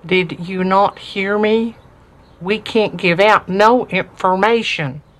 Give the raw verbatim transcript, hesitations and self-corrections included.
Did you not hear me? We can't give out no information.